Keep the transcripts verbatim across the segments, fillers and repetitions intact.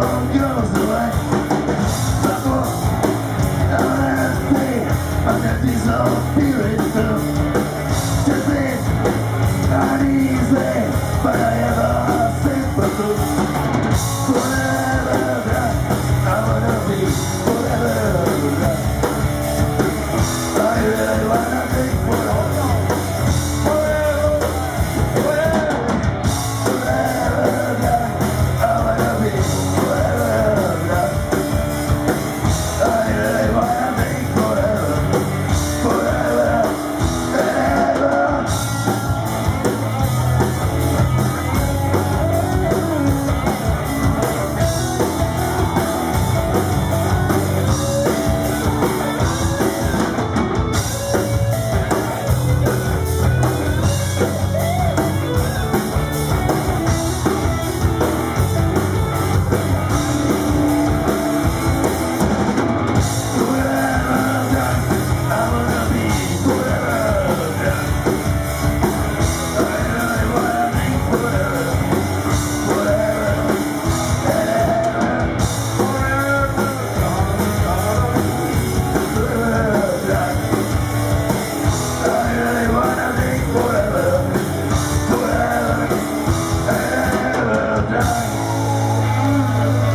world goes away. Trouble, honesty, and that disappearing too. Just it, uneasy, but I have a simple truth. Forever that I wanna be, forever that I really wanna be forever.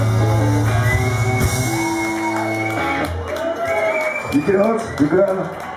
Díky moc, děkujeme.